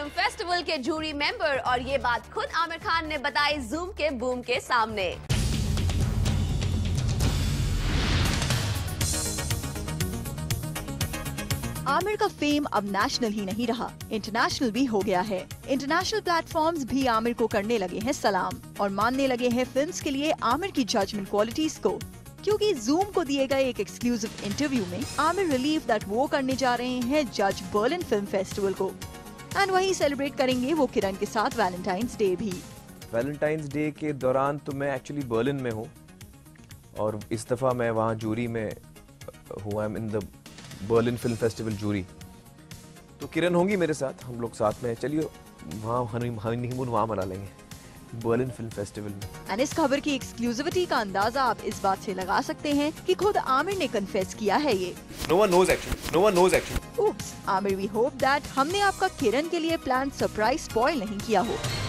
Film festival के jury member, और ये बात खुद आमिर खान ने बताई जूम के बूम के सामने। आमिर का फेम अब नेशनल ही नहीं रहा, इंटरनेशनल भी हो गया है। इंटरनेशनल प्लेटफॉर्म्स भी आमिर को करने लगे हैं सलाम और मानने लगे हैं फिल्म्स के लिए आमिर की जजमेंट क्वालिटीज को, क्योंकि जूम को दिए गए एक एक्सक्लूसिव इंटरव्यू में आमिर रिलीव दैट वो करने जा रहे हैं जज बर्लिन फिल्म फेस्टिवल को, एंड वहीं सेलिब्रेट करेंगे वो किरण के साथ वैलेंटाइंस डे भी। वैलेंटाइंस डे के दौरान तो मैं एक्चुअली बर्लिन में हूँ और इस दफ़ा मैं वहाँ जूरी में हूँ। I am in the Berlin film festival jury. तो किरण होंगी मेरे साथ, हम लोग साथ में चलिए वहाँ हनीमून वहाँ मना लेंगे बर्लिन फिल्म फेस्टिवल में। एंड इस खबर की एक्सक्लूसिविटी का अंदाजा आप इस बात से लगा सकते हैं कि खुद आमिर ने कन्फेस किया है ये। No one knows actually. Oops, Aamir, we hope that हमने आपका किरण के लिए प्लान सरप्राइज स्पॉइल नहीं किया हो।